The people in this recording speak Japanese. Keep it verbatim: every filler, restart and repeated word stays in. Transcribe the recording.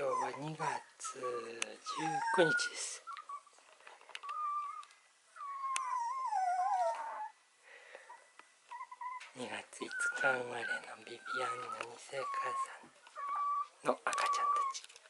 今日はにがつじゅうくにちです。にがついつか生まれのビビアンナに世母さんの赤ちゃんたち。